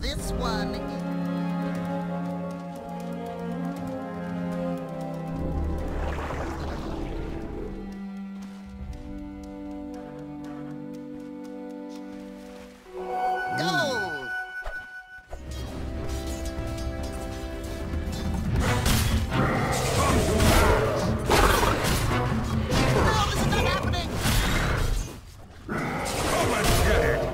this one. Gold! No, this is not happening! Come and get it!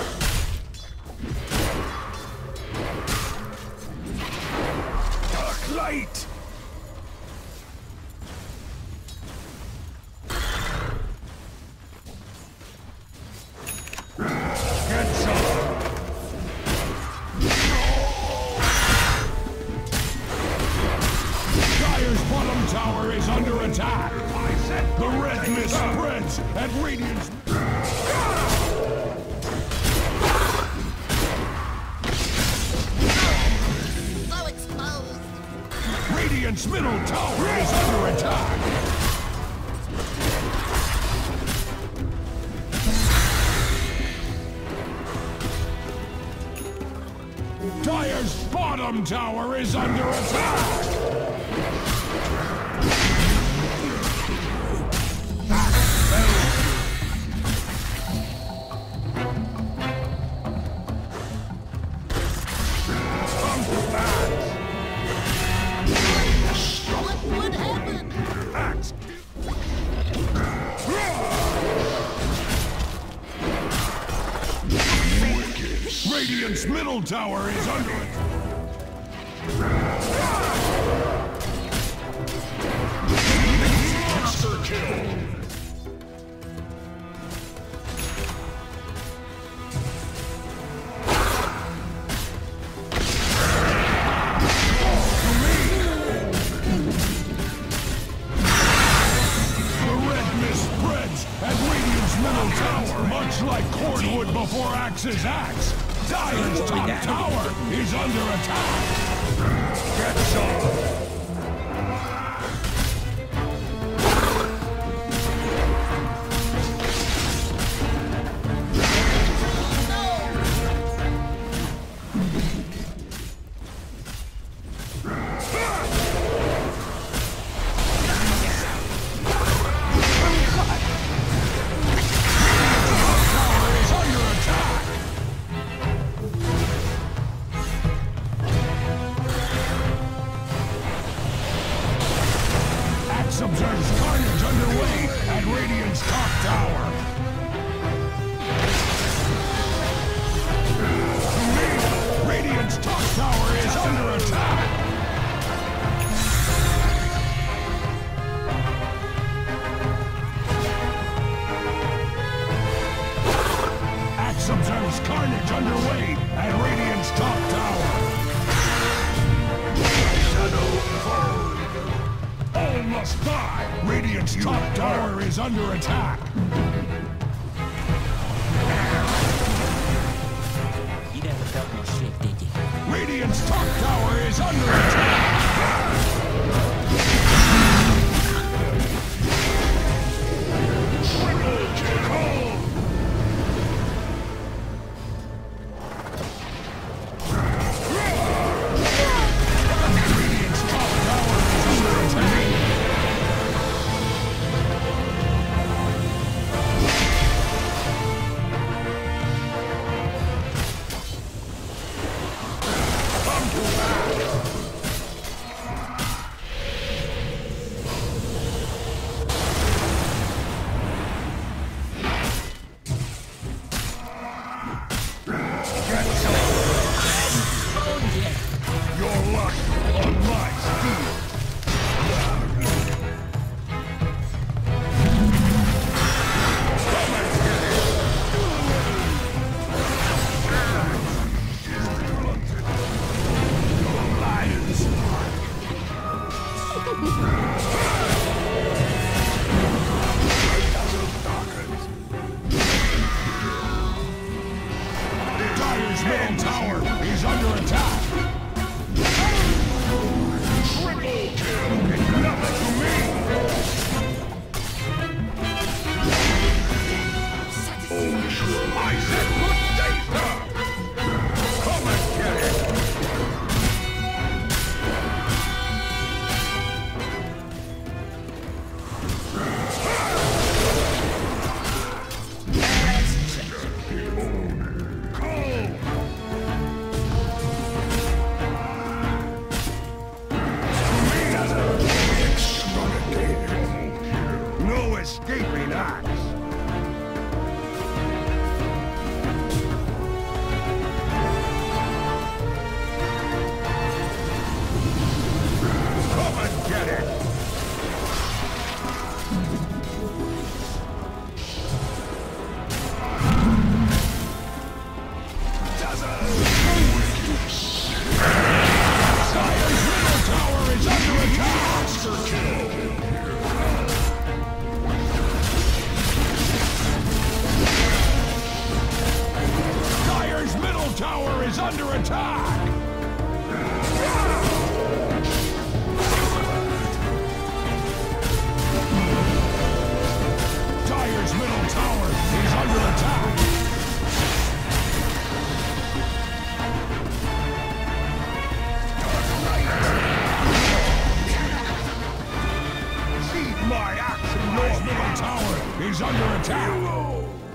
Dark light! Get some! Dire's bottom tower is under attack! The red mist spreads at Radiant's... So exposed! Radiant's middle tower is under attack! Dire's bottom tower is under attack! Come to that! What would happen? Axe! Radiant's middle tower is under it. Monster kill! The red mist spreads at Radiant's middle tower, much like cordwood before Axe's axe. Dire's top tower is under attack. Get some! Is under attack. Axe observes carnage underway at Radiant's top tower. Radiant's top tower is under attack. Axe observes carnage underway at Radiant's top tower. Shadow fall. All must die! Radiant's top tower is under attack! You never felt more shit, did you? Radiant's top tower is under attack! Triple kill! Radiant's top tower is under attack! Come to that! no escaping Axe. Come and get it! Tower is under attack! Dire's middle tower is under attack! See my action! Your middle tower is under attack!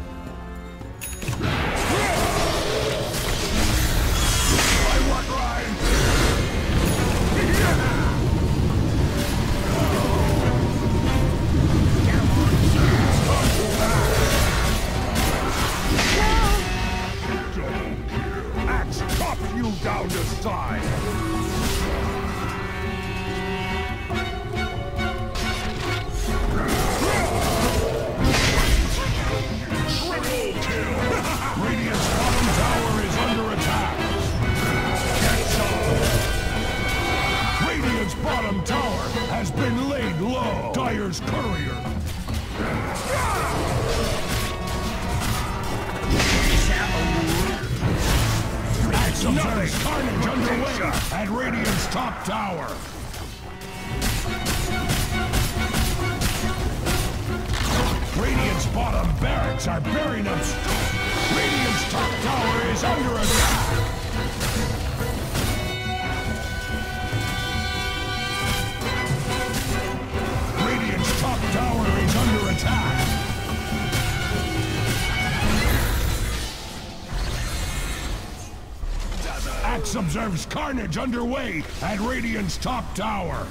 Down the side! Triple kill! Radiant's bottom tower is under attack! Get some! Radiant's bottom tower has been laid low! Dire's courier! There's carnage underway at Radiant's top tower. Radiant's bottom barracks are bearing up. Radiant's top tower is under attack. Radiant's top tower is under attack. Axe observes carnage underway at Radiant's top tower.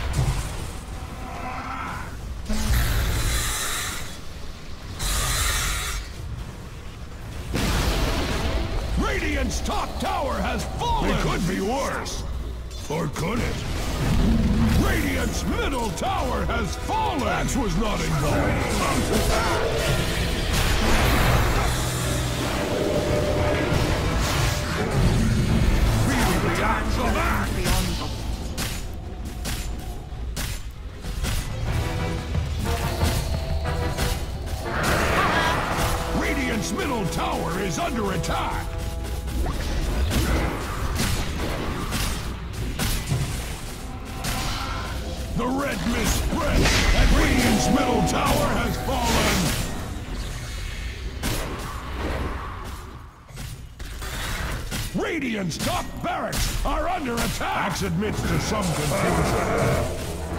Radiant's top tower has fallen! It could be worse. Or could it? Radiant's middle tower has fallen! Axe was not involved. Radiant's middle tower is under attack. The red mist spreads, and Radiant's middle tower has fallen. Radiant's top barracks are under attack! Axe admits to some confusion.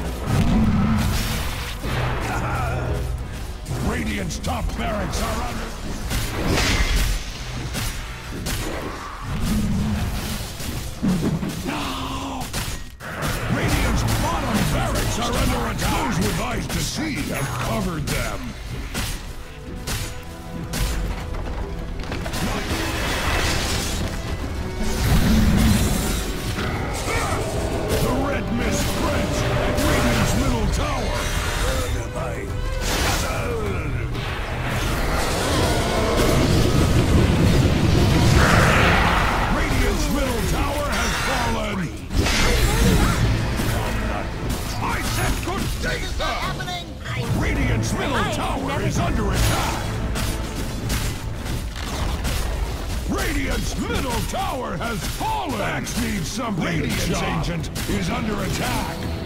Radiant's top barracks are under... Radiant's bottom barracks are under attack! Those with eyes to see have covered them. Radiant's middle tower is under attack! Radiant's middle tower has fallen! Axe needs some Radiant's ancient is under attack!